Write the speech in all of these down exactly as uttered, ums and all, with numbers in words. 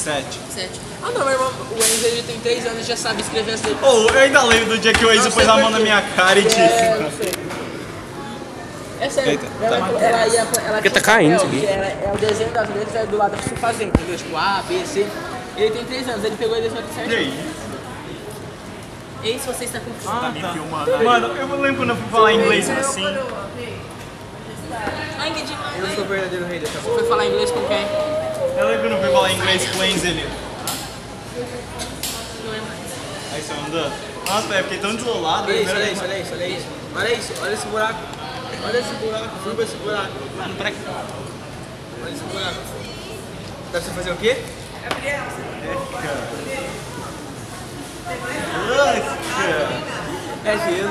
Sete. Sete. Ah não, meu irmão, o Enzo ele tem três anos e já sabe escrever as letras. Oh, eu ainda lembro do dia que o Enzo pôs a mão na minha cara e disse. É, não sei. É sério. Eita, ela, tá ela ia, ela Porque tinha tá caindo isso papel, aqui. que era, é o desenho das letras é do lado que você fazer, entendeu? Tipo A, B, C. Ele tem três anos, ele pegou e desenhou tudo E certinho. aí? Ei, se você está com fome. Ah, tá. Mano, eu lembro quando eu fui falar inglês assim. Ai, que demais. Eu sou o verdadeiro rei dessa Você foi falar inglês com quem? Eu lembro quando eu fui falar inglês com o Enzo ali. Aí você andou. Nossa, velho, fiquei tão desolado. Olha isso, primeira olha vez. isso, olha isso, olha isso. Olha isso, olha esse buraco. Olha esse buraco, furba esse buraco. Mano, pra quê? Olha esse buraco. Dá pra você fazer o quê? É gelo.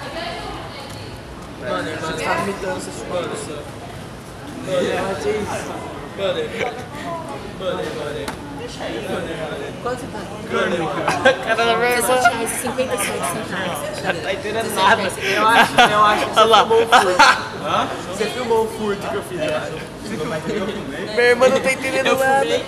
Mano, mano, você tá imitando essas coisas. Mano, mano, mano, mano. Quanto você tá? Cara da sete reais e cinquenta e sete centavos. Não tá entendendo nada. Eu acho, eu acho que você filmou o furto. Você filmou o furto que eu fiz, eu acho. Minha irmã não tá entendendo nada. Eu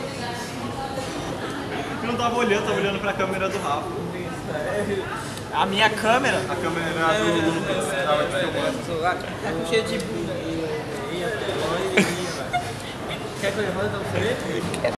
não tava olhando, tava olhando pra câmera do Rafa. A minha câmera? A câmera do Lucas tava te filmando. Tá com cheiro de bunda. Quer que eu levante pra você ver?